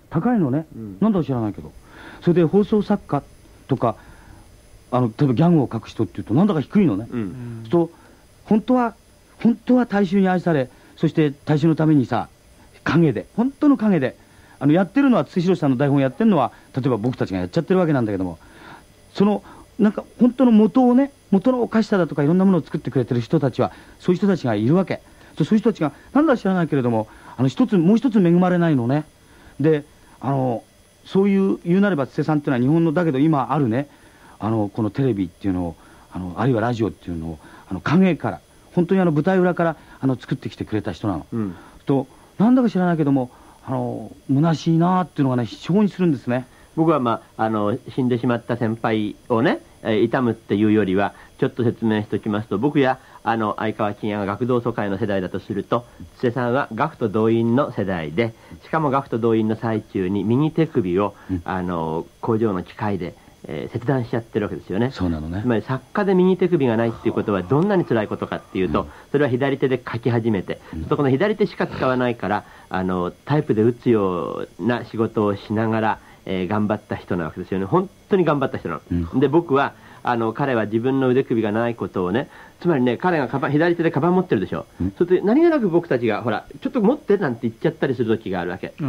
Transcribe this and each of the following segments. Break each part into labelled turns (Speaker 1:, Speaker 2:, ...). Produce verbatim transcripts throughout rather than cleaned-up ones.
Speaker 1: 高いのね、うん、なんだか知らないけど。それで放送作家とかあの例えばギャグを書く人っていうとなんだか低いのね、うん、と本当は本当は大衆に愛され、そして大衆のためにさ陰で本当の陰であのやってるのは筒井宏さんの台本やってるのは例えば僕たちがやっちゃってるわけなんだけども、そのなんか本当の元をね、元のおかしさだとかいろんなものを作ってくれてる人たちはそういう人たちがいるわけ。そういう人たちがなんだか知らないけれどもあの一つもう一つ恵まれないのね。であのそういう言うなれば筒井さんっていうのは日本のだけど今あるねあのこのテレビっていうのをあのあるいはラジオっていうのをあの影から本当にあの舞台裏からあの作ってきてくれた人なの、うん、となんだか知らないけどもあの虚しいなっていうのがね非常にするんですね。
Speaker 2: 僕は、まあ、あの死んでしまった先輩をね、えー、悼むっていうよりはちょっと説明しておきますと、僕やあの相川欽也が学童疎開の世代だとすると、筒井さんは学徒動員の世代で、しかも学徒動員の最中に右手首を、うん、あの工場の機械で、えー、切断しちゃってるわけですよね。
Speaker 1: そうなのね。
Speaker 2: つまり作家で右手首がないっていうことはどんなに辛いことかっていうと、うん、それは左手で書き始めて、うん、そこの左手しか使わないからあのタイプで打つような仕事をしながら、えー、頑張った人なわけですよね。本当に頑張った人なの、うん、で僕はあの彼は自分の腕首がないことをね、つまりね彼がカバン左手でカバン持ってるでしょ、うん、それで何気なく僕たちがほらちょっと持ってなんて言っちゃったりする時があるわけ、うん、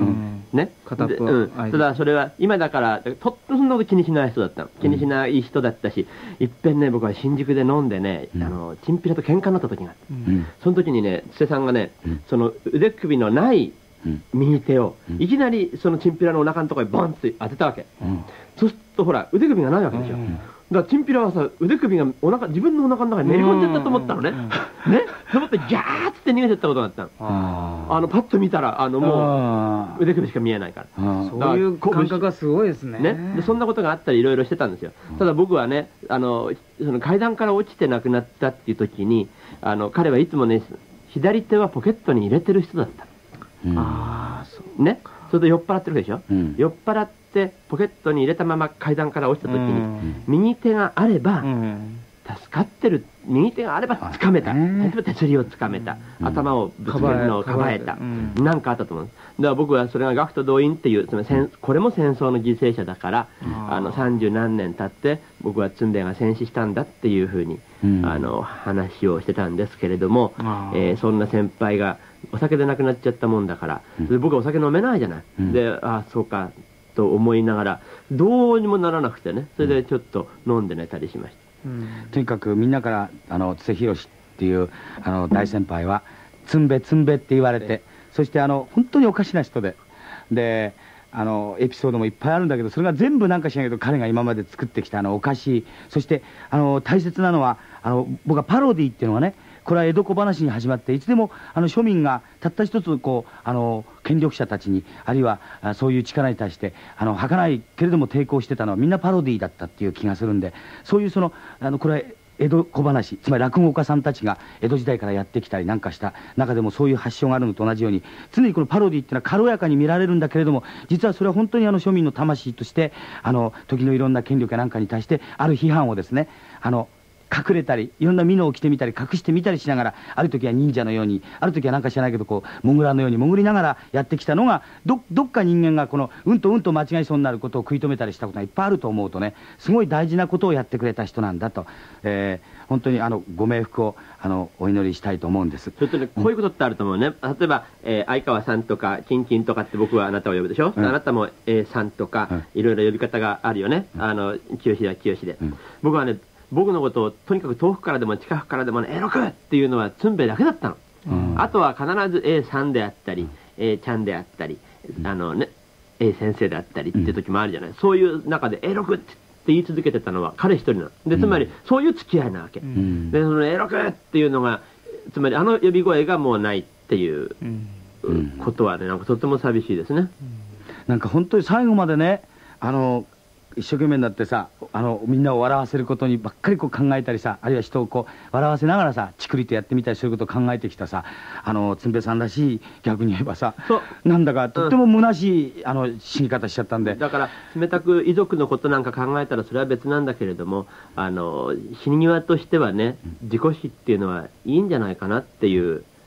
Speaker 2: ね、片っぽ、うん、ただそれは今だからとってもそんなこと気にしない人だったの、気にしない人だったし、いっぺんね僕は新宿で飲んでね、うん、あのチンピラと喧嘩になった時があって、うん、その時にね筒井さんがね、うん、その腕首のない右手を、うん、いきなりそのチンピラのお腹のところにボンって当てたわけ、うん、そうするとほら腕首がないわけでしょ、うん、だからチンピラはさ腕首がお腹自分のお腹の中に練り込んじゃったと思ったのね、ね、と思ってギャーッって逃げてったことがあったの。ああのパッと見たらあのもう腕首しか見えないから、
Speaker 3: そういう感覚がすごいですね。
Speaker 2: ね、でそんなことがあったりいろいろしてたんですよ。ただ僕はねあのその階段から落ちて亡くなったっていう時にあの彼はいつもね左手はポケットに入れてる人だった。うん、ああそうね、それで酔っ払ってるでしょ、うん、酔っ払ってポケットに入れたまま階段から落ちた時に、うん、右手があれば、うん、助かってる、右手があれば掴めた、例えば手すりを掴めた、うん、頭をぶつけるのをかばえた、何かあったと思うんです。だから僕はそれが学徒動員っていうつまり戦これも戦争の犠牲者だから、うん、あの三十何年経って僕はツンベイが戦死したんだっていうふうに、うん、あの話をしてたんですけれども、えー、そんな先輩がお酒で亡くなっちゃったもんだから、うん、で僕はお酒飲めないじゃない、うん、でああそうかと思いながらどうにもならなくてね、それでちょっと飲んで寝たりしました、うん、
Speaker 1: とにかくみんなからあの筒井宏っていうあの大先輩はツンベツンベって言われて、そしてあの本当におかしな人でであのエピソードもいっぱいあるんだけど、それが全部なんか知らないけど彼が今まで作ってきたあのおかしい、そしてあの大切なのはあの僕はパロディっていうのがね、これは江戸小話に始まっていつでもあの庶民がたった一つこうあの権力者たちにあるいはそういう力に対してあの儚いけれども抵抗してたのはみんなパロディだったっていう気がするんで、そういうそのあのこれは江戸小話、つまり落語家さんたちが江戸時代からやってきたりなんかした中でもそういう発祥があるのと同じように、常にこのパロディっていうのは軽やかに見られるんだけれども、実はそれは本当にあの庶民の魂としてあの時のいろんな権力やなんかに対してある批判をですね、あの隠れたりいろんな美濃を着てみたり隠してみたりしながら、ある時は忍者のように、ある時はなんか知らないけどこうモグラのように潜りながらやってきたのが ど, どっか人間がこのうんとうんと間違いそうになることを食い止めたりしたことがいっぱいあると思うとね、すごい大事なことをやってくれた人なんだと、えー、本当にあのご冥福をあのお祈りしたいと思うんです。
Speaker 2: それとね、こういうことってあると思うね、うん、例えば、えー、相川さんとかキンキンとかって僕はあなたを呼ぶでしょ、うん、あなたも A さんとか、うん、いろいろ呼び方があるよね、うん、あの清や清で、うん、僕はね僕のことをとにかく遠くからでも近くからでもね、エロくっていうのはツンベイだけだったの、うん、あとは必ず A さんであったり、うん、A ちゃんであったり、うん、あのね A 先生であったりっていう時もあるじゃない、うん、そういう中でエロくって言い続けてたのは彼一人なので、つまりそういう付き合いなわけ、うん、でそのエロくっていうのがつまりあの呼び声がもうないっていうことはね、なんかとても寂しいですね、うん、
Speaker 1: なんか本当に最後までね、あの一生懸命になってさ、あのみんなを笑わせることにばっかりこう考えたりさ、あるいは人をこう笑わせながらさチクリとやってみたりすることを考えてきたさ、あのつんべいさんらしい、逆に言えばさ、なんだかとっても虚しい、うん、あの死に方しちゃったんで、
Speaker 2: だから冷たく遺族のことなんか考えたらそれは別なんだけれども、あの死に際としてはね、自己死っていうのはいいんじゃないかなっていう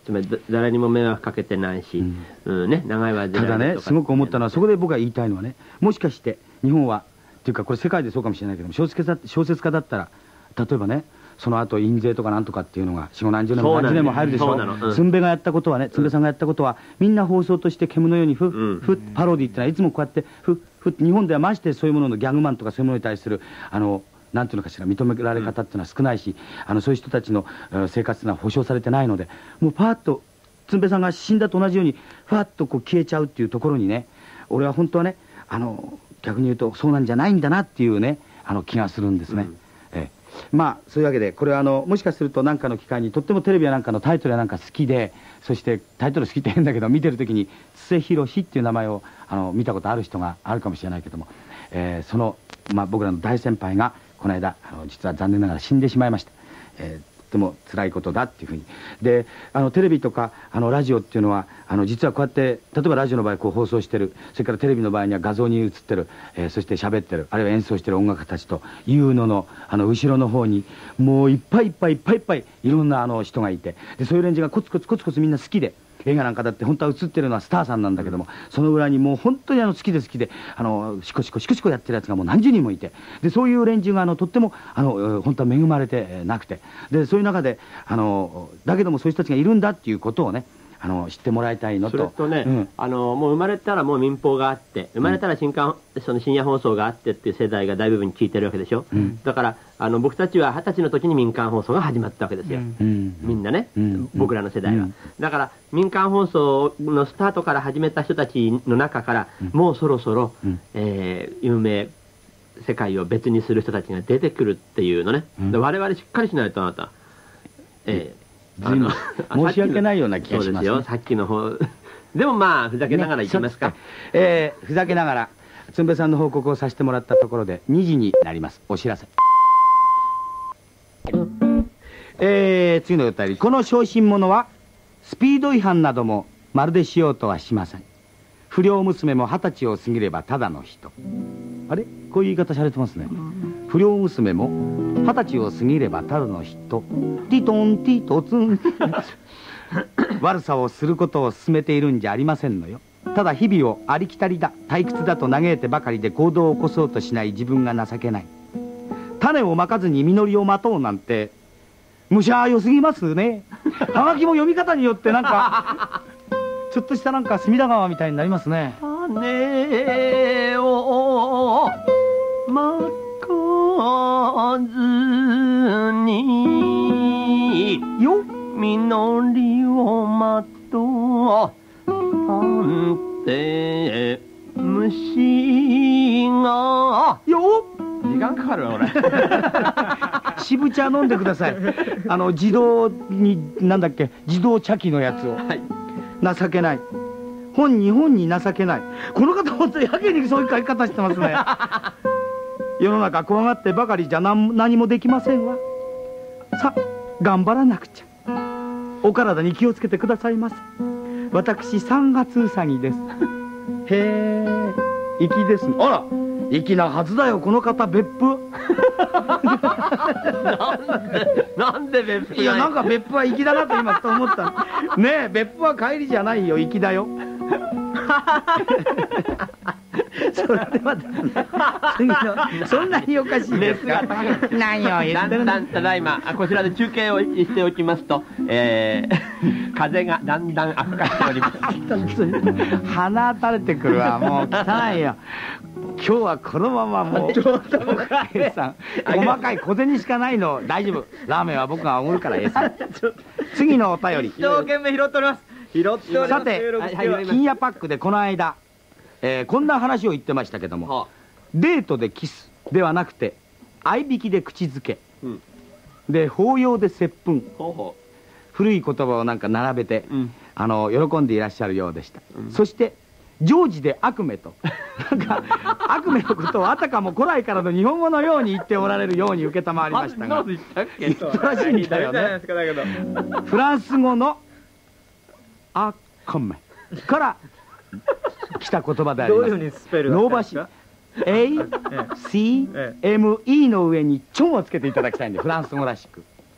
Speaker 2: つまり誰にも迷惑かけてないし、うんうんね、長い間
Speaker 1: ただね、すごく思ったのは、そこで僕が言いたいのはね、もしかして日本はっていうか、これ世界でそうかもしれないけども、小説家だ小説家だったら、例えばね、その後印税とかなんとかっていうのがよん、何十年も何十年も入るでしょ。つんべがやったことはね、つんべさんがやったことは、みんな放送として煙のようにふっふっパロディってのはいつもこうやってふっふっ、日本ではましてそういうもののギャグマンとかそういうものに対するあのなんていうのかしら、認められ方っていうのは少ないし、あのそういう人たちの生活っていうのは保障されてないので、もうパーッとつんべさんが死んだと同じようにファッとこう消えちゃうっていうところにね、俺は本当はね、あの逆に言うとそうなんじゃないんだなっていうね、あの気がするんですね。うん、ええ、まあそういうわけで、これはあのもしかすると何かの機会にとってもテレビやなんかのタイトルやなんか好きで、そしてタイトル好きって変だけど、見てる時に津瀬宏っていう名前をあの見たことある人があるかもしれないけども、えー、その、まあ、僕らの大先輩がこの間あの実は残念ながら死んでしまいました。えーとても辛いことだっていうふうに。で、あのテレビとかあのラジオっていうのはあの実はこうやって例えばラジオの場合こう放送してる、それからテレビの場合には画像に映ってる、えー、そして喋ってる、あるいは演奏してる音楽家たちというののあの後ろの方にもういっぱいいっぱいいっぱいいっぱいいろんなあの人がいて、でそういう連中がコツコツコツコツみんな好きで、映画なんかだって本当は映ってるのはスターさんなんだけども、その裏にもう本当にあの好きで好きであのシコシコシコシコやってるやつがもう何十人もいて、でそういう連中があのとってもあの本当は恵まれてなくて、でそういう中であのだけどもそういう人たちがいるんだっていうことをね、あの知ってもらいたいのと、
Speaker 2: それとね、うん、あのもう生まれたらもう民放があって、生まれたら新刊、うん、その深夜放送があってっていう世代が大部分に聞いてるわけでしょ、うん、だからあの僕たちは二十歳の時に民間放送が始まったわけですよ、うん、みんなね、うん、僕らの世代は、うん、だから民間放送のスタートから始めた人たちの中から、うん、もうそろそろ、うん、えー、有名世界を別にする人たちが出てくるっていうのね、うん、我々しっかりしないとあなた、えー
Speaker 1: あの申し訳ないような気がしますね。
Speaker 2: そうですよ、さっきの方でもまあふざけながらいきますか、ね、
Speaker 1: えー、ふざけながらつんべさんの報告をさせてもらったところでにじになります。お知らせ、えー、次のお便り。この小心者はスピード違反などもまるでしようとはしません。不良娘も二十歳を過ぎればただの人。あれ、こういう言い方されてますね。不良娘も二十歳を過ぎればただの人。ティトンティトツン悪さをすることを勧めているんじゃありませんのよ。ただ日々をありきたりだ退屈だと嘆いてばかりで行動を起こそうとしない自分が情けない。種をまかずに実りを待とうなんてむしゃ良すぎますね。はがきも読み方によってなんかちょっとしたなんか隅田川みたいになりますね。
Speaker 2: 種をまかずによ実りを待とうなんて虫がよ時間かかる俺
Speaker 1: 渋茶飲んでください。あの自動になんだっけ、自動茶器のやつを、はい、情けない、本に本に情けない。この方本当にやけにそういう書き方してますね。世の中怖がってばかりじゃ 何, 何もできませんわ。さあ頑張らなくちゃ。お体に気をつけてくださいませ。私さんがつうさぎです。へえ、粋ですね。あら、粋なはずだよこの方。別府
Speaker 2: なんでなんで別府。
Speaker 1: いやなんか別府は粋だなと今と思ったねえ。別府は帰りじゃないよ、粋だよ。それでは次のそんなにおかしいですか。何を言ってるの。だんだんただいまこちらで中継をしておきますと、えー、風がだんだん悪化しております。鼻垂れてくるわ、もう汚いよ。今日はこのままもうちょっと細かい小銭しかないの。大丈夫、ラーメンは僕がおごるから。えさ次のお便り。
Speaker 3: 一生懸命拾っております。拾っております。
Speaker 1: さて金谷パックでこの間、えー、こんな話を言ってましたけども、はあ、デートでキスではなくて合いびきで口づけ、うん、で法要で接吻、ほうほう、古い言葉をなんか並べて、うん、あの喜んでいらっしゃるようでした、うん、そして常時で悪夢となんか悪夢のことをあたかも古来からの日本語のように言っておられるように受けたまわりましたが、言ったらしいんだよね。フランス語の悪夢から来た言葉であります。
Speaker 3: どういうふうにスペルが
Speaker 1: ノーバシ エーシーエムイー の上にチョンをつけていただきたいんで、フランス語らしくね。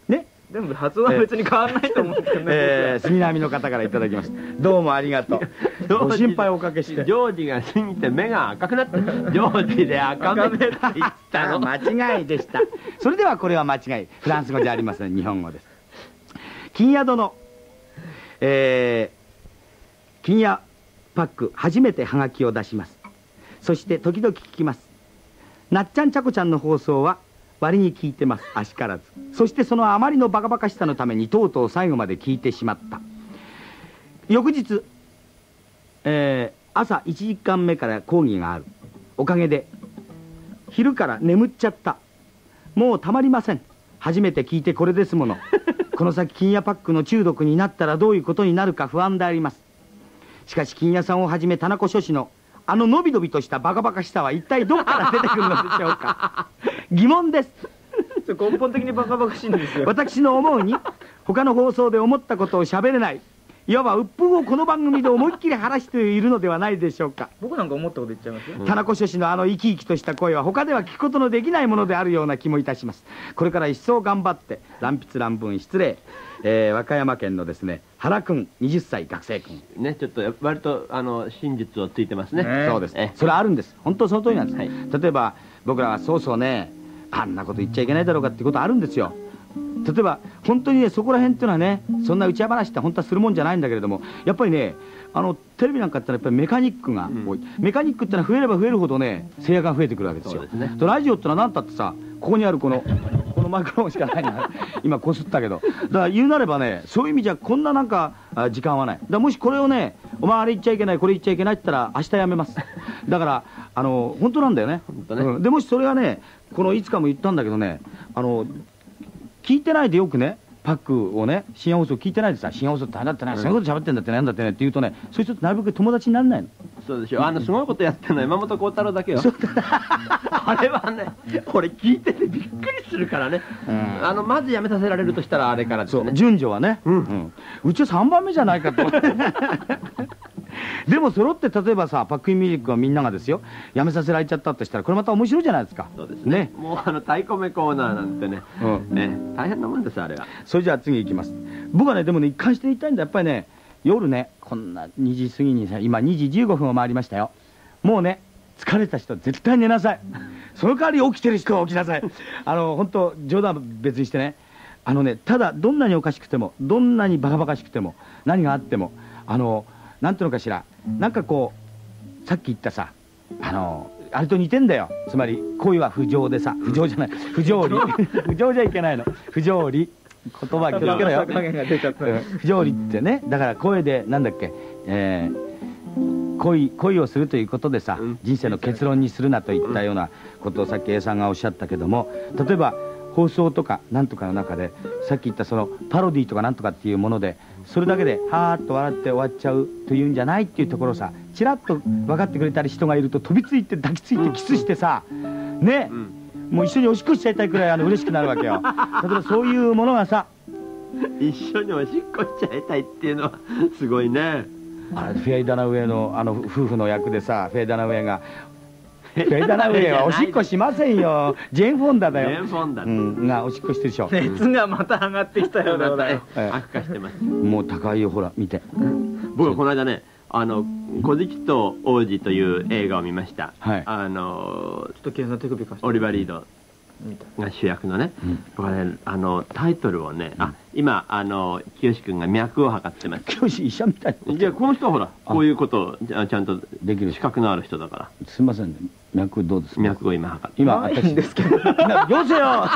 Speaker 3: 全部発音は別に変わらないと思うんですけどね。
Speaker 1: えー、杉並の方からいただきました。どうもありがとう。ご心配おかけして。
Speaker 2: ジョージが過ぎて目が赤くなって、ジョージで赤目って言ったの。
Speaker 1: 間違いでした。それではこれは間違い。フランス語じゃありません。日本語です。金宿の、えー、金谷パック初めてハガキを出します。そして時々聞きます。なっちゃんちゃこちゃんの放送は割に聞いてます。あしからず。そしてそのあまりのバカバカしさのためにとうとう最後まで聞いてしまった。翌日、えー、朝いちじかんめから講義がある。おかげで昼から眠っちゃった。もうたまりません。初めて聞いてこれですもの。この先金谷パックの中毒になったらどういうことになるか不安であります。しかし金谷さんをはじめ田中書士のあののびのびとしたバカバカしさは一体どこから出てくるのでしょうか。疑問です。
Speaker 3: 根本的にバカバカしいんですよ。
Speaker 1: 私の思うに他の放送で思ったことを喋れない、いわば鬱憤をこの番組で思いっきり晴らしているのではないでしょうか。
Speaker 3: 僕なんか思ったこと言っちゃいますよ。
Speaker 1: 田中書士のあの生き生きとした声は他では聞くことのできないものであるような気もいたします。これから一層頑張って乱筆乱文失礼、えー、和歌山県のですね原君はたち学生君
Speaker 2: ね、ちょっと割とあの真実をついてますね。
Speaker 1: ね、そうです。それはあるんです。本当その通りなんです、はい、例えば僕らはそうそうねあんなこと言っちゃいけないだろうかっていうことあるんですよ。例えば本当にねそこら辺っていうのはねそんな内輪話って本当はするもんじゃないんだけれども、やっぱりねあのテレビなんかってのはやっぱりメカニックが多い、うん、メカニックってのは増えれば増えるほどね制約が増えてくるわけですよ。そうですね。ラジオってのは何たってさここにあるこのこのマイクロフォンしかないの今こすったけど、だから言うなればねそういう意味じゃこんななんか時間はない。だからもしこれをねお前あれ言っちゃいけないこれ言っちゃいけないって言ったら明日やめます。だからあの本当なんだよね。本当ね、うん、でもしそれはねこのいつかも言ったんだけどねあの聞いてないでよくねパックをね深夜放送聞いてないでさ深夜放送って大変だってね、うん、そういうこと喋ってんだってねなんだってねって言うとねそういう人ってなるべく友達にならないの。
Speaker 2: そうでしょ。あのすごいことやってるのは山本幸太郎だけよ。あれはね俺聞いててびっくりするからね、うん、あのまずやめさせられるとしたらあれからですね。そう
Speaker 1: 順序はね、うんうん、うちはさんばんめじゃないかと思ってでもそろって例えばさパックインミュージックはみんながですよやめさせられちゃったとしたらこれまた面白いじゃないですか。
Speaker 2: そうです ね, ねもうあの太鼓目コーナーなんてね、うん、ね大変なもんですあれは。
Speaker 1: それじゃあ次行きます。僕はねでもね一貫して言いたいんだ。やっぱりね夜ねこんなにじ過ぎにさ今にじじゅうごふんを回りましたよ。もうね疲れた人は絶対寝なさい。その代わり起きてる人は起きなさい。あの本当冗談は別にしてねあのねただどんなにおかしくてもどんなにバカバカしくても何があってもあのなんていうのかしらなんかこうさっき言ったさあのあれと似てんだよ。つまり恋は不条でさ不条じゃない不条理不条じゃいけないの不条理言葉気をつけろよ不条理ってねだから声でなんだっけ、えー、恋恋をするということでさ人生の結論にするなといったようなことをさっき A さんがおっしゃったけども、例えば放送とかなんとかの中でさっき言ったそのパロディとかなんとかっていうものでそれだけではーっと笑って終わっちゃうというんじゃないっていうところさちらっと分かってくれたり人がいると飛びついて抱きついてキスしてさね、うん、もう一緒におしっこしちゃいたいくらいあの嬉しくなるわけよ。例えばそういうものがさ
Speaker 2: 一緒におしっこしちゃいたいっていうのはすごいね。
Speaker 1: あれフェイダナウェイのあの夫婦の役でさフェイダナウェイがフェイダナウェイはおしっこしませんよ。ジェーン・フォンダだよ。
Speaker 2: ジェーン・フォンダ、
Speaker 1: うん、がおしっこしてるでしょ。
Speaker 3: 熱がまた上がってきたようだよ。
Speaker 2: 悪化してます。
Speaker 1: もう高いよほら見て。
Speaker 2: 僕はこの間ねあの「古事記と王子」という映画を見ました。
Speaker 1: はい、
Speaker 2: あの
Speaker 3: ちょっと警察手首貸して
Speaker 2: オリバー・リードが主役のね、うん、僕はねあのタイトルをね、うん、あ今あの清君が脈を測ってます。
Speaker 1: 清医者みたいな。
Speaker 2: じゃあこの人はほらこういうことをちゃんとできる資格のある人だから。
Speaker 1: すみませんね脈どうですか。
Speaker 2: 脈を今測って
Speaker 1: 今私ですけどよせよな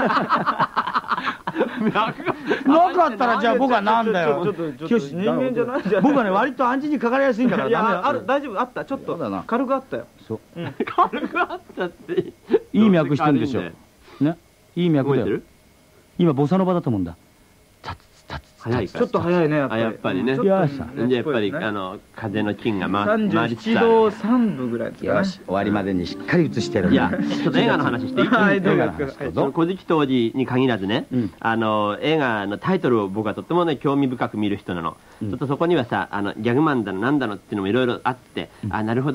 Speaker 1: かったらじゃあ僕はなんだよ。
Speaker 3: 人間じゃないじゃん。
Speaker 1: 僕はね割と暗示にかかりやすいんだから。
Speaker 3: いやある大丈夫あったちょっと軽くあったよ。
Speaker 1: そう
Speaker 2: 軽くあったって
Speaker 1: いい脈してるんでしょね。いい脈だよ。今ボサノバだと思うんだ。
Speaker 2: 早い
Speaker 3: ちょっと早いねやっぱり。
Speaker 2: やっぱりね。やっぱりあの風の菌が回りつつある。さんじゅうななどさんぶぐらいですかね。よし終わりまでにしっかり映してる。 いやちょっと映画の話していい？
Speaker 3: はいどうぞ。
Speaker 2: 古事記当時に限らずね、あの映画のタイトルを僕はとってもね興味深く見る人なの。ちょっとそこにはさあのギャグマンだのなんだのっていうのもいろいろあって、あなるほど。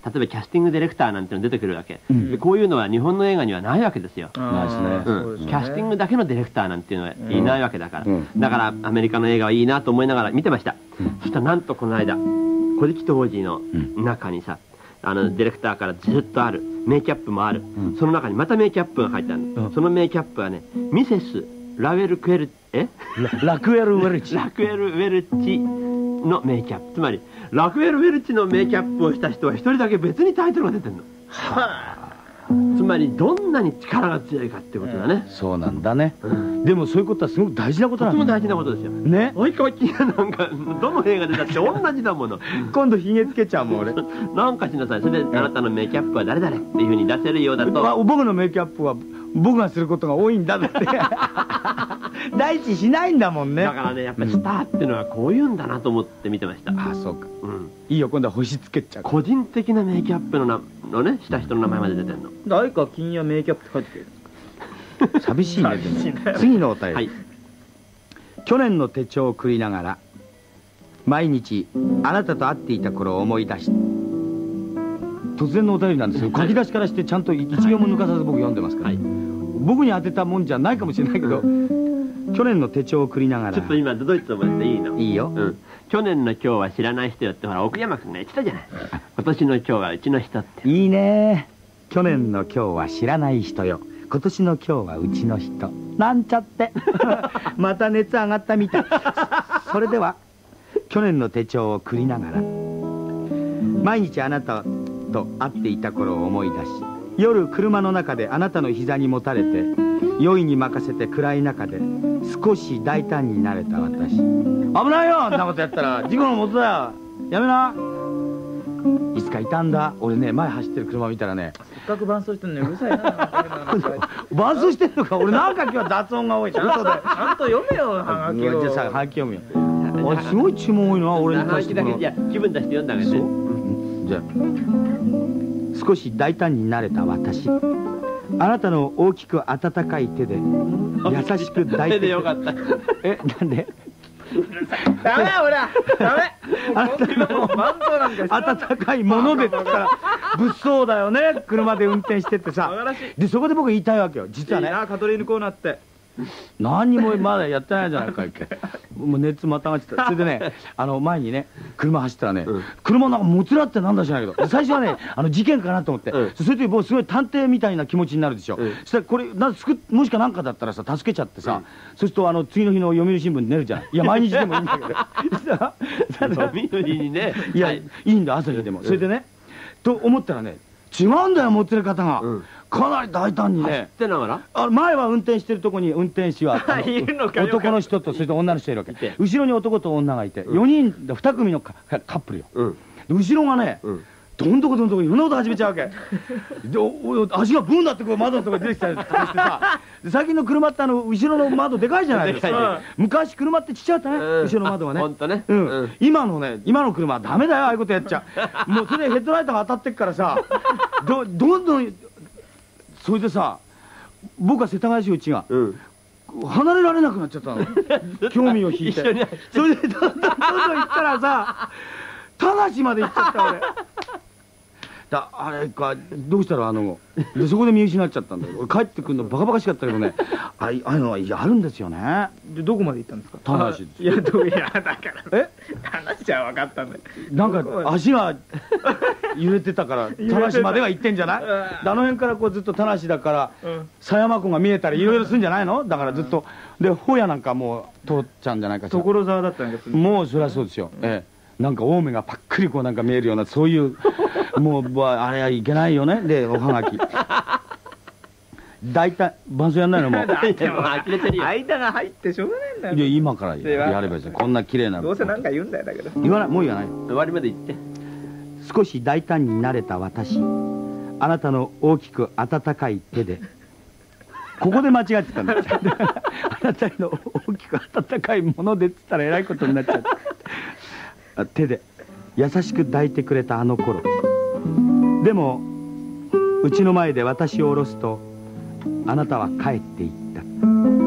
Speaker 2: 例えばキャスティングディレクターなんての出てくるわけ、
Speaker 1: うん、
Speaker 2: でこういうのは日本の映画にはないわけですよ。
Speaker 1: ないですね。
Speaker 2: キャスティングだけのディレクターなんていうのはいないわけだから、
Speaker 1: うん、
Speaker 2: だからアメリカの映画はいいなと思いながら見てました、うん、そしたらなんとこの間「古事記当時」の中にさ、あのディレクターからずっとあるメイキャップもある、うん、その中にまたメイキャップが入ってある、うん、そのメイキャップはねミセス・ラウェル・クエルえ
Speaker 1: ラクエル・ウェルチ
Speaker 2: ラクエル・ウェルチのメイキャップ、つまりラクエル・ウェルチのメイキャップをした人は一人だけ別にタイトルが出てるの。はあ、つまりどんなに力が強いかってことだね、
Speaker 1: うん、そうなんだね、うん、でもそういうことはすごく大事なことなんだ。
Speaker 2: とても大事なことですよ
Speaker 1: ね。
Speaker 2: 及川金也なんかどの映画でだって同じだもの
Speaker 1: 今度ひげつけちゃうもん俺
Speaker 2: なんかしなさい。それであなたのメイキャップは誰々っていうふうに出せるようだと、
Speaker 1: 僕のメイキャップは僕がすることが多いんだって第一しないんだもんね。
Speaker 2: だからねやっぱりスターっていうのはこういうんだなと思って見てました。
Speaker 1: ああそうか、
Speaker 2: うん、
Speaker 1: いいよ今度は星つけちゃう。
Speaker 2: 個人的なメイキャップのなのねした人の名前まで出てるの。
Speaker 3: 誰か金やメイキャップって書いてくる
Speaker 1: 寂しいね。でも次のお便り、はい、去年の手帳を繰りながら毎日あなたと会っていた頃を思い出し、突然のお便りなんですよ。書き出しからしてちゃんと一行も抜かさず僕読んでますから、はい、僕に当てたもんじゃないかもしれないけど去年の手帳を繰りながら。
Speaker 2: ちょっと今ドイツを思っていいの？
Speaker 1: いいよ、
Speaker 2: うん、去年の今日は知らない人よってほら奥山君が言ってたじゃない今年の今日はうちの人って。い
Speaker 1: いね。去年の今日は知らない人よ、今年の今日はうちの人なんちゃってまた熱上がったみたいそれでは去年の手帳を繰りながら毎日あなたと会っていた頃を思い出し、夜車の中であなたの膝にもたれて酔いに任せて暗い中で少し大胆になれた私。危ないよあんなことやったら事故のもとだよ、やめな。いつかいたんだ俺ね、前走ってる車見たらね、
Speaker 3: せっかく伴奏してるのにうるさいな
Speaker 1: 伴奏してるのか俺なんか今日は雑音が多い。ちゃんと
Speaker 3: ちゃんと読めよはがきを。
Speaker 1: じゃあさはがき読むよ。あすごい注文多いな俺に対して。
Speaker 2: はがきだけじゃ気分出して読んだわけね。
Speaker 1: じゃあ少し大胆になれた私、あなたの大きく温かい手で優しく抱いて
Speaker 2: でよかった。
Speaker 1: えなんで
Speaker 3: ダメほらダメ。
Speaker 1: あなたの温かいものでって言ったら物騒だよね。車で運転してってさ、でそこで僕言いたいわけよ実はね。
Speaker 3: カトリーヌコーナーって
Speaker 1: 何にもまだやってないじゃないかいけもう熱またがってた。それでねあの前にね車走ったらね、うん、車なんかもつらってなんだじゃないけど最初はねあの事件かなと思って、うん、それでもうすごい探偵みたいな気持ちになるでしょ、うん、そしたらこれなんすくもしかなんかだったらさ助けちゃってさ、うん、そうするとあの次の日の読売新聞に出るじゃない。いや毎日でもいいんだけど
Speaker 2: 読売にね
Speaker 1: いや、はい、いいんだ朝日でも、うん、それでねと思ったらね違うんだよもつれ方が、うん、かなり大胆にね。
Speaker 2: ってながら
Speaker 1: あ前は運転してるとこに運転手は男の人とそれと女の人いるわけ。後ろに男と女がいて、うん、よにんに組のカップルよ、うん、後ろがね、うん、どんどこどんどこいろんなこと始めちゃうわけで足がブーンだってこう窓のとこ出てきたりしてさ最近の車ってあの後ろの窓でかいじゃないですか。昔車ってちっちゃかったね、うん、後ろの窓がね。
Speaker 2: 本当ね、
Speaker 1: うん、うん、今のね今の車はダメだよああいうことやっちゃうもうそれでヘッドライトが当たってっからさどどんどんそれでさ僕は世田谷市うちが、うん、離れられなくなっちゃったの興味を引いてそれでどんどんどんどん行ったらさ田無まで行っちゃった俺だあれかどうしたらあのでそこで見失っちゃったんだけど帰ってくるのバカバカしかったけどねああいうのはあるんですよね。
Speaker 3: でどこまで行ったんですか？
Speaker 1: 田無です。
Speaker 3: いやどういやだからえ田無は分かったんだよ。
Speaker 1: なんか足が揺れてたから田無までは行ってんじゃない？あの辺からこうずっと田無だから狭山湖が見えたりいろいろするんじゃないの？だからずっとでホヤなんかもう通っちゃうんじゃないかしら。
Speaker 3: 所沢だったんです
Speaker 1: もうそりゃそうですよ。ええなんか青梅がパックリこうなんか見えるようなそういうもうあれはいけないよね。でおはがき大体伴奏やんないのもう
Speaker 3: 間が入ってしょうがないんだよ。
Speaker 1: いや今からやればいいですよ。こんな綺麗な
Speaker 3: どうせなんか言うんだよ。だけど
Speaker 1: 言わないもう言わない。
Speaker 2: 終わりまで言って。
Speaker 1: 少し大胆になれた私、あなたの大きく温かい手でここで間違ってたんですあなたの大きく温かいものでっつったらえらいことになっちゃった手で優しく抱いてくれたあの頃でもうちの前で私を下ろすとあなたは帰っていった。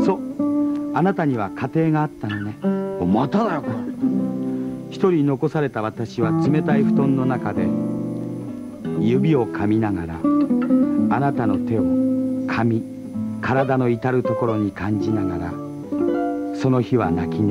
Speaker 1: そうあなたには家庭があったのね。まただよこれ。一人残された私は冷たい布団の中で指を噛みながらあなたの手を噛み体の至るところに感じながらその日は泣き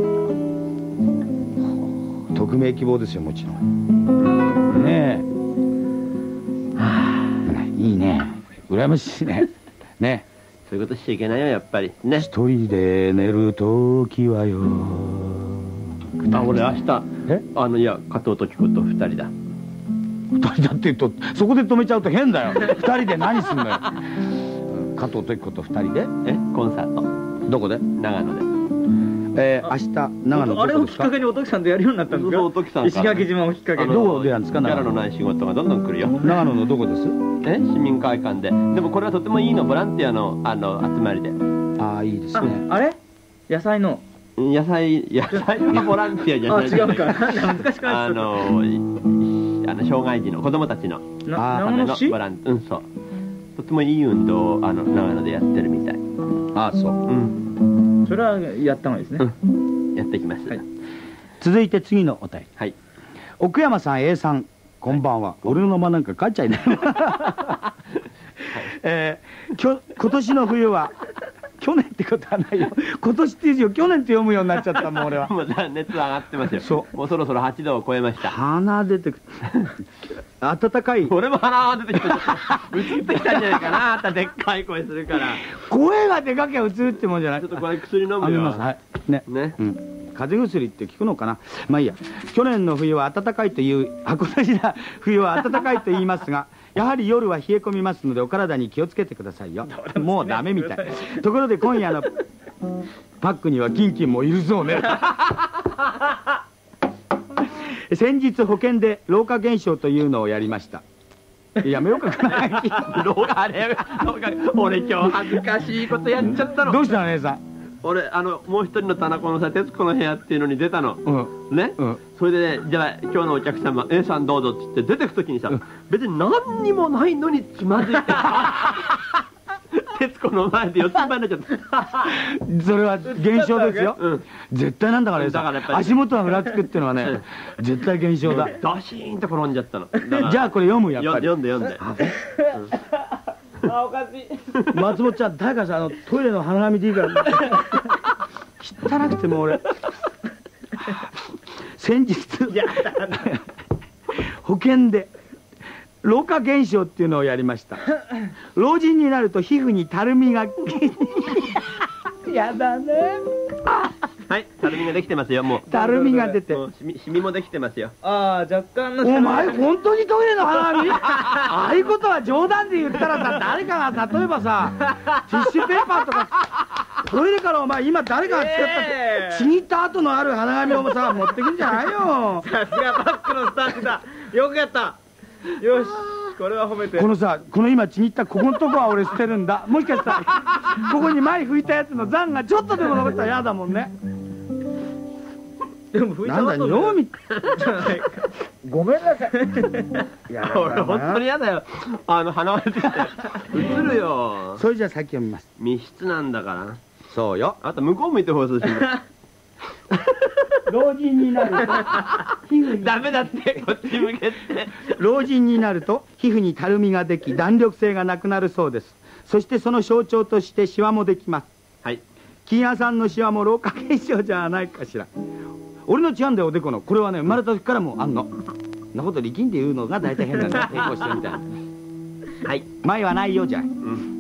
Speaker 1: 寝匿名希望ですよもちろんねえ、はあ、いいね羨ましいねね
Speaker 2: そういうことしちゃいけないよやっぱりね。
Speaker 1: 一人で寝るときはよ。
Speaker 2: あ、俺明日
Speaker 1: え
Speaker 2: あのいや加藤時子と二人だ。
Speaker 1: 二人だって言うとそこで止めちゃうと変だよ。二人で何すんのよ。加藤時子と二人で
Speaker 2: えコンサート
Speaker 1: どこで？
Speaker 2: 長野で。
Speaker 1: えー、明日長野ど
Speaker 3: あれ
Speaker 1: こですか？
Speaker 3: をきっかけにおときさんとやるようになったんですか？
Speaker 2: そうおときさんから
Speaker 3: 石垣島をきっかけに。
Speaker 1: どこでやるんですか？
Speaker 2: ギャラのない仕事がどんどん来るよ。
Speaker 1: 長野のどこです？
Speaker 2: え市民会館で。でもこれはとてもいいのボランティアのあの集まりで。
Speaker 1: ああいいですね。
Speaker 3: あれ野菜の
Speaker 2: 野菜野菜のボランティアじゃ
Speaker 3: あ
Speaker 2: ない。
Speaker 3: 違うか。なんだ難しくない
Speaker 2: あ
Speaker 3: ですか？
Speaker 2: のいあの障害児の子供たちの
Speaker 3: な
Speaker 1: あー
Speaker 2: ための
Speaker 3: 長野市
Speaker 2: ボランうんそう。とてもいい運動をあの長野でやってるみたい。
Speaker 1: ああそう。
Speaker 2: うん
Speaker 3: それはやった方がいいですね。
Speaker 2: うんやってきます。
Speaker 3: はい
Speaker 1: 続いて次のお便り。
Speaker 2: はい。
Speaker 1: 奥山さん A さんこんばんは。俺の名前なんか書いちゃいない。えー、きょ今年の冬は去年ってことはないよ。今年っていう字を去年って読むようになっちゃったもん俺は。
Speaker 2: もうだ熱上がってますよ。
Speaker 1: そう
Speaker 2: もうそろそろはちどを超えました。
Speaker 1: 鼻出てくる。暖かい。
Speaker 2: 俺も鼻が出てきた。映ってきたんじゃないかな。あんたでっかい声するから。
Speaker 1: 声がでかきゃ映るってもんじゃない。
Speaker 2: ちょっとこれ薬飲む
Speaker 1: あ見
Speaker 2: よ。
Speaker 1: ますはいね。
Speaker 2: ね。
Speaker 1: うん。風邪薬って効くのかな。まあいいや。去年の冬は暖かいというあ今年だ冬は暖かいと言いますが。やはり夜は冷え込みますのでお体に気をつけてくださいよ。もうダメみたい。ところで今夜のパックにはキンキンもいるそうね。先日保険で老化現象というのをやりました。やめようかな。
Speaker 2: 老化あれ老化俺今日恥ずかしいことやっちゃったの。
Speaker 1: どうしたの姉さん。
Speaker 2: 俺あのもう一人の田中のさ徹子の部屋っていうのに出たの。
Speaker 1: うん
Speaker 2: ね、
Speaker 1: うん
Speaker 2: それでねじゃあ今日のお客様 A さんどうぞって言って出てく時にさ、
Speaker 1: うん
Speaker 2: 別に何にもないのにつまずいて徹子の前で四つん這いになっちゃった。
Speaker 1: それは現象ですよ。
Speaker 2: うん
Speaker 1: 絶対なんだから姉さん。
Speaker 2: だからやっぱり
Speaker 1: 足元がふらつくっていうのはね絶対現象だ。
Speaker 2: ドシーンと転んじゃったの。だから
Speaker 1: じゃあこれ読むやっぱり。
Speaker 2: よ読んで読んで。
Speaker 3: あおかしい。
Speaker 1: 松本ちゃん誰かさあのトイレの花紙でいいから汚くてもう俺先日保険で老化現象っていうのをやりました。老人になると皮膚にたるみがやだね。
Speaker 2: はいたるみができてますよもう。
Speaker 1: たるみが出て
Speaker 2: もうシミシミもできてますよ。
Speaker 3: ああ若干の。
Speaker 1: お前本当にトイレの花紙ああいうことは冗談で言ったらさ誰かが例えばさティッシュペーパーとかトイレからお前今誰かが使ったちぎった後のある花紙をさ持ってくんじゃないよ。
Speaker 3: さすがバックのスタッフだ。よくやった。よしこれは褒めて。
Speaker 1: このさこの今ちぎったここのとこは俺捨てるんだ。もしかしたらここに前拭いたやつの残がちょっとでも残ったら嫌だもんね。
Speaker 3: でも拭いた
Speaker 1: なんだ
Speaker 3: 後
Speaker 1: 尿みごめんなさい。いや
Speaker 2: 俺本当に嫌だよ。あの鼻割れてきて映るよ。
Speaker 1: それじゃあ先読みます。
Speaker 2: 密室なんだから
Speaker 1: そうよ。
Speaker 2: あと向こう向いて放送してる。
Speaker 1: 老人になると皮膚に
Speaker 2: ダメだってこっち向けて。
Speaker 1: 老人になると皮膚にたるみができ弾力性がなくなるそうです。そしてその象徴としてシワもできます。
Speaker 2: はい
Speaker 1: 金谷さんのシワも老化現象じゃないかしら。俺の違うんだよおでこのこれはね生まれた時からもうあんのなこと力んで言うのが大体変なんだ。抵抗してるみたいな。
Speaker 2: はい
Speaker 1: 前はないよじゃん、
Speaker 2: うん、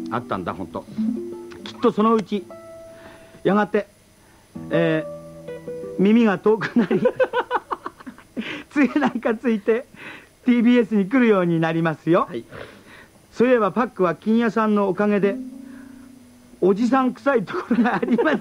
Speaker 1: あったんだ本当。きっとそのうちやがて、えー、耳が遠くなり杖なんかついて ティービーエス に来るようになりますよ、
Speaker 2: はい、
Speaker 1: そういえばパックは金谷さんのおかげでおじさん臭いところがあります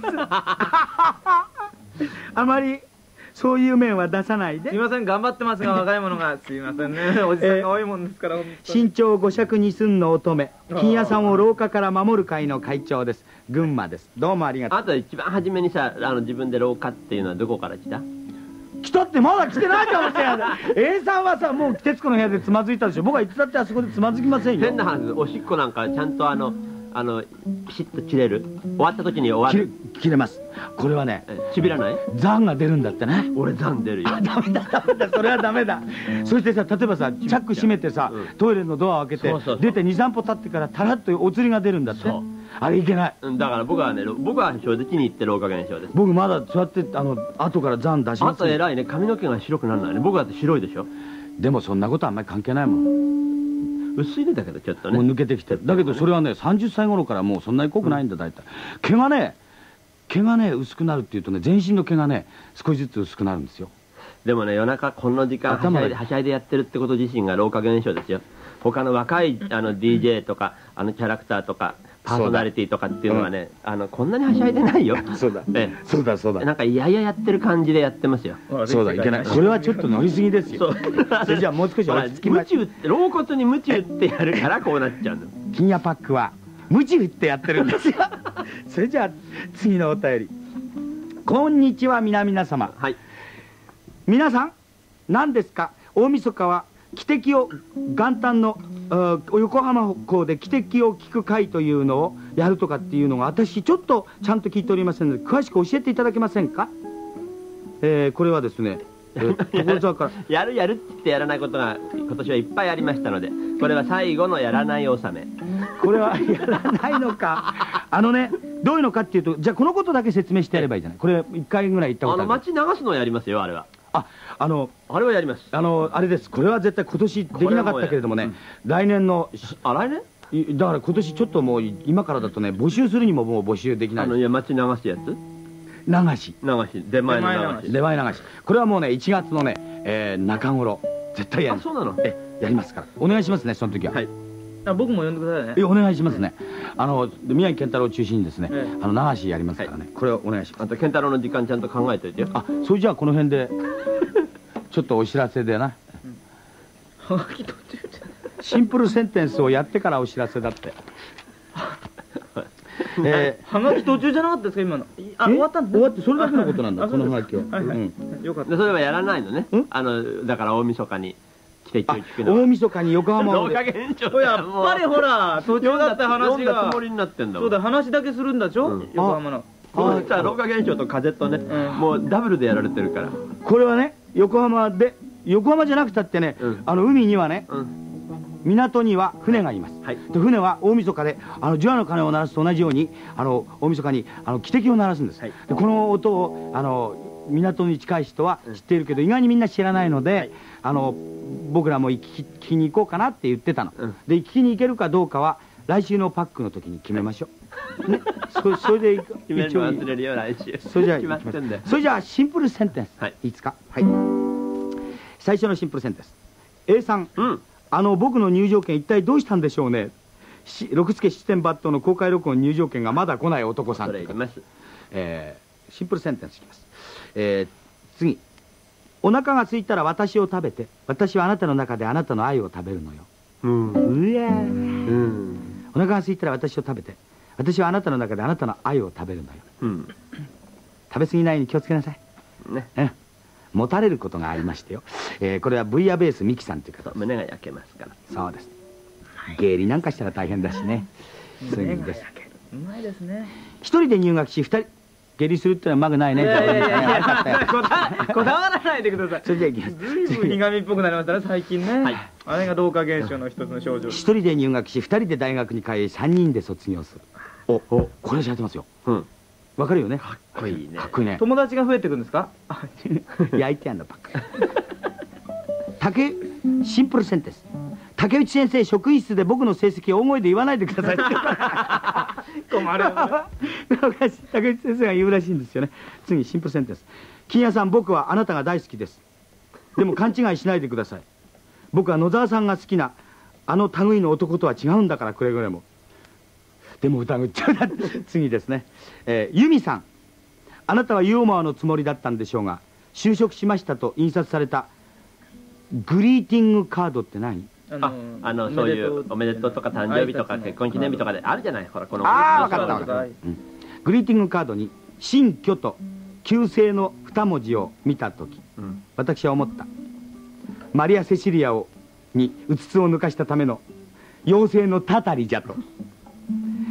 Speaker 1: あまりそういう面は出さないで。
Speaker 3: すいません頑張ってますが若い者がすいませんね。おじさんが多いもんですから。本当に
Speaker 1: 身長ご尺二寸の乙女金谷さんを老化から守る会の会長です。群馬です。どうもありがとう。
Speaker 2: あと一番初めにさあの自分で老化っていうのはどこから来た？
Speaker 1: 来たってまだ来てないかもしれない。A さんはさもう徹子の部屋でつまずいたでしょ。僕はいつだってあそこでつまずきませんよ。
Speaker 2: 変な話おしっこなんかちゃんとあのあのピシッと切れる、終わった時に終わる。
Speaker 1: 切れ切れます。これはね、
Speaker 2: ちびらない？
Speaker 1: 残が出るんだってね。
Speaker 2: 俺残出るよ。
Speaker 1: ダメだダメだ、それはダメだ。そしてさ、例えばさ、チャック閉めてさ、トイレのドアを開けて
Speaker 2: そうそうそう
Speaker 1: 出てにさん歩経ってからタラッとお釣りが出るんだって。
Speaker 2: そう
Speaker 1: あれいけない。
Speaker 2: だから僕はね、僕は正直に言って老化現象です。
Speaker 1: 僕まだそうやってあの後から残出し
Speaker 2: あ
Speaker 1: ますよ。
Speaker 2: と偉いね、髪の毛が白くならないね。僕だって白いでしょ。
Speaker 1: でもそんなことあんまり関係ないもん。
Speaker 2: 薄いねだけどちょっとね。
Speaker 1: もう抜けてきてる。だけどそれはね、さんじゅっさい頃からもうそんなに濃くないんだ大体。毛がね毛がね薄くなるっていうとね、全身の毛がね少しずつ薄くなるんですよ。
Speaker 2: でもね、夜中この時間はし
Speaker 1: 頭が
Speaker 2: ゃいではしゃいでやってるってこと自身が老化現象ですよ。他の若いあの ディージェー とかあのキャラクターとかパーソナリティとかっていうのはね、あのこんなにはしゃいでないよ。
Speaker 1: そうだ
Speaker 2: え
Speaker 1: そうだそう
Speaker 2: え、な
Speaker 1: だ
Speaker 2: んかいやいややってる感じでやってますよ。
Speaker 1: そうだ、いけない。それはちょっと乗りすぎですよ。それじゃあもう少し落ち着きましょう。
Speaker 2: ムチ打って老骨にムチ打ってやるからこうなっちゃうんだ。
Speaker 1: 金谷パックはムチ打ってやってるんですよ。それじゃあ次のお便り。こんにちは皆々様。
Speaker 2: はい。
Speaker 1: 皆さん何ですか、大晦日は汽笛を元旦のあ横浜港で汽笛を聞く会というのをやるとかっていうのが私ちょっとちゃんと聞いておりませんので、詳しく教えていただけませんか。えー、これはですね、えー、所沢から
Speaker 2: やるやるって言ってやらないことが今年はいっぱいありましたので、これは最後のやらない納め。
Speaker 1: これはやらないのか。あのね、どういうのかっていうと、じゃあこのことだけ説明してやればいいじゃない。これいっかいぐらい言ったこ
Speaker 2: あ
Speaker 1: とある。
Speaker 2: の街流すのをやりますよ、あれは。
Speaker 1: あ、あの
Speaker 2: あれはやります。
Speaker 1: あのあれです。これは絶対今年できなかったけれどもね、来年の
Speaker 2: あ、来年？
Speaker 1: いだから今年ちょっともう今からだとね、募集するにももう募集できない。
Speaker 2: あのいや街流すやつ？
Speaker 1: 流し
Speaker 2: 流し、出前の流し。
Speaker 1: 出前流し、これはもうねいちがつのね、えー、中頃絶対やる。
Speaker 2: あ、そうなの？
Speaker 1: えやりますからお願いしますね、その時は。
Speaker 2: はい。
Speaker 3: あ、僕も呼んでくださいね。
Speaker 1: えお願いしますね。あの宮城健太郎を中心にですね、
Speaker 3: ええ
Speaker 1: あの流しやりますからね、これをお願いします。
Speaker 2: あと健太郎の時間ちゃんと考えておいてよ。
Speaker 1: あ、それじゃあこの辺でちょっとお知らせでな。
Speaker 3: はがき途中じ
Speaker 1: シンプルセンテンスをやってからお知らせだって。え
Speaker 3: ゃん。はがき途中じゃなかったですか今の。あ、
Speaker 1: ー
Speaker 3: 終わったん
Speaker 1: 終わってそれだけのことなんだ、
Speaker 3: あ
Speaker 1: このはがきは。
Speaker 3: はいはい
Speaker 1: うん
Speaker 3: よかった。
Speaker 2: でそれはやらないのね
Speaker 1: ん。
Speaker 2: あのだから大晦日に来て
Speaker 1: あ、
Speaker 2: 聞くのは。
Speaker 1: 大晦日に横浜
Speaker 2: 老
Speaker 1: を
Speaker 2: 化現象
Speaker 3: おやっぱりほら途中だった話
Speaker 2: 読んだ
Speaker 3: が
Speaker 2: つもりになってんだも。
Speaker 3: そうんだ、話だけするんだでしょ、
Speaker 2: うん
Speaker 3: 横浜の。
Speaker 2: そうしたら老化現象と風とね、
Speaker 3: うん
Speaker 2: もうダブルでやられてるから。
Speaker 1: これはね横浜で、横浜じゃなくたってね、
Speaker 2: うん
Speaker 1: あの海にはね、
Speaker 2: うん。
Speaker 1: 港には船がいます。
Speaker 2: はい。
Speaker 1: で船は大晦日であの除夜の鐘を鳴らすと同じようにあの大晦日にあの汽笛を鳴らすんです、
Speaker 2: はい
Speaker 1: でこの音をあの港に近い人は知っているけど、意外にみんな知らないので、
Speaker 2: はい
Speaker 1: あの僕らも聞き聞きに行こうかなって言ってたの、
Speaker 2: うん
Speaker 1: で聞きに行けるかどうかは来週のパックの時に決めましょう、ね、そそれで
Speaker 2: 決めるの忘れるよ来週。
Speaker 1: それじゃあ
Speaker 2: 決まってんだよ。
Speaker 1: それじゃあシンプルセンテンス、
Speaker 2: はい
Speaker 1: いいですか。はい最初のシンプルセンテンス A さん、
Speaker 2: うん。
Speaker 1: あの僕の入場券一体どうしたんでしょうね。し六助七点抜刀の公開録音入場券がまだ来ない男さん
Speaker 2: そ
Speaker 1: というか、
Speaker 2: れいきます。
Speaker 1: えーシンプルセンテンスいきます、えー次、お腹が空いたら私を食べて、私はあなたの中であなたの愛を食べるのよ。
Speaker 2: うん。
Speaker 1: うわー、
Speaker 2: うん。
Speaker 1: お腹が空いたら私を食べて、私はあなたの中であなたの愛を食べるのよ。
Speaker 2: うん。
Speaker 1: 食べ過ぎないように気をつけなさい。
Speaker 2: ね。
Speaker 1: うん持たれることがありましてよ、えーこれはブイヤベースミキさんという方です。
Speaker 2: 胸が焼けますから。
Speaker 1: そうです。下痢なんかしたら大変だしね。次です。
Speaker 3: うまいですね。
Speaker 1: 一人で入学し二人下痢するってのはうまくないね。
Speaker 3: いやいやいやいや
Speaker 1: 悪かったよ
Speaker 3: こだこだわらないでください。
Speaker 1: それじゃあいきます。
Speaker 3: ずいぶん苦味っぽくなりましたね最近ね。
Speaker 2: はい
Speaker 3: あれが老化現象の一つの症状。
Speaker 1: 一人で入学し二人で大学に通い三人で卒業する。おおこれじゃやってますよ。
Speaker 2: うん。
Speaker 1: わかるよね。
Speaker 2: かっこいいね
Speaker 1: かっこいいね。
Speaker 3: 友達が増えてくんですか？あ
Speaker 1: 焼いてやんのばっかり。竹シンプルセンテンス。竹内先生職員室で僕の成績を大声で言わないでください。
Speaker 3: 困る。
Speaker 1: 竹内先生が言うらしいんですよね。次シンプルセンテンス。金谷さん、僕はあなたが大好きです。でも勘違いしないでください。僕は野沢さんが好きなあの類の男とは違うんだから、くれぐれも。でも疑っちゃうな。次ですね、えー、由美さん、あなたはユーモアのつもりだったんでしょうが、就職しましたと印刷されたグリーティングカードって何？
Speaker 2: あ、あのそういうおめでとうとか誕生日とか結婚記念日とかであるじゃない、ほらこの。
Speaker 1: ああ、分かった分かった、うん、グリーティングカードに新居と旧姓の二文字を見たとき、
Speaker 2: うん、
Speaker 1: 私は思った。マリア・セシリアをにうつつを抜かしたための妖精のたたりじゃと。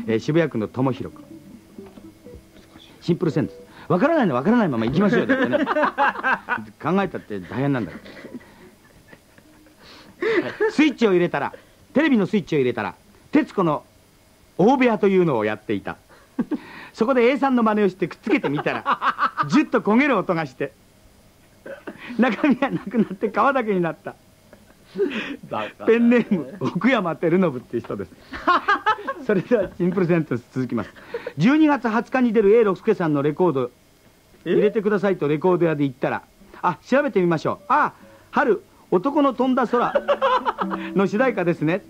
Speaker 1: えー渋谷区の友広君。シンプルセンス。わからないのわからないまま行きましょうよってね。考えたって大変なんだから。スイッチを入れたら、テレビのスイッチを入れたら、徹子の大部屋というのをやっていた。そこで A さんの真似をしてくっつけてみたら、ジュッと焦げる音がして、中身はなくなって皮だけになった。ペンネーム奥山照信っていう人です。それではシンプルセンテンス続きます。じゅうにがつはつかに出る 永六輔さんのレコード入れてくださいとレコード屋で言ったら、あ、調べてみましょう。あ、春男の飛んだ空の主題歌ですね。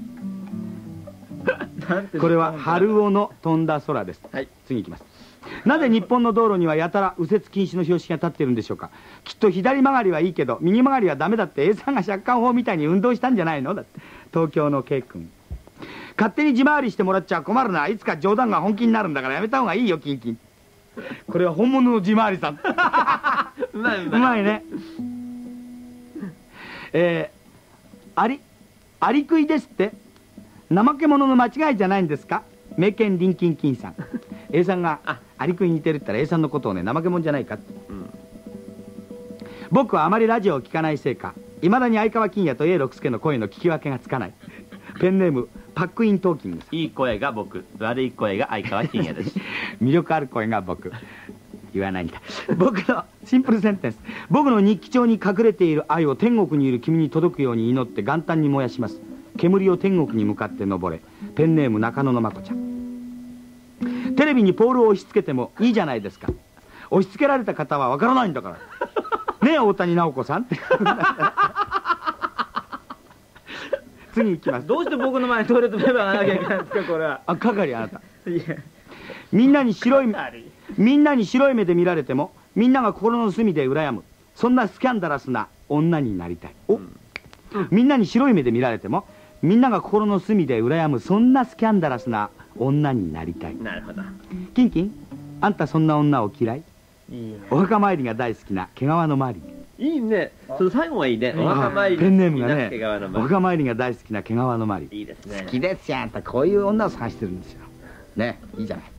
Speaker 1: これは春男の飛んだ空です。はい、次いきます。なぜ日本の道路にはやたら右折禁止の標識が立っているんでしょうか。きっと左曲がりはいいけど右曲がりはダメだって A さんが借款法みたいに運動したんじゃないのだって。東京の K 君、勝手に地回りしてもらっちゃ困るな。いつか冗談が本気になるんだからやめた方がいいよ、キンキン。これは本物の地回りさん。うまいうまい、うまいね。えー、アリアリクイですって。怠け者の間違いじゃないんですか。名犬リンキンキンさん。A さんがアリクイに似てるって言ったら A さんのことをね、怠け者じゃないかって、うん、僕はあまりラジオを聞かないせいか、いまだに相川金也と 永六輔の声の聞き分けがつかない。ペンネームパックイントーキングさん。
Speaker 2: いい声が僕、悪い声が相川金也です。
Speaker 1: 魅力ある声が僕。言わないんだ。僕のシンプルセンテンス。僕の日記帳に隠れている愛を天国にいる君に届くように祈って元旦に燃やします。煙を天国に向かって登れ。ペンネーム中野のまこちゃん。テレビにポールを押し付けてもいいじゃないですか。押し付けられた方はわからないんだからねえ、大谷直子さんって。次行きます。
Speaker 3: どうして僕の前にトイレットペーパーがなきゃいけないんですか、これは。
Speaker 1: あ、係あなた。いや、みんなに白いみんなに白い目で見られてもみんなが心の隅で羨む、そんなスキャンダラスな女になりたい。お、うん、みんなに白い目で見られてもみんなが心の隅で羨む、そんなスキャンダラスな女になりたい。
Speaker 2: なるほど。
Speaker 1: キンキン、あんたそんな女を嫌い？いいね。お墓参りが大好きな毛皮のマリー。
Speaker 2: いいね。その最後はいいね。お墓参り
Speaker 1: ペンネームがね、お墓参りが大好きな毛皮のマリー。
Speaker 2: いいですね。
Speaker 1: 好きですよ、あんたこういう女を探してるんですよね。いいじゃない。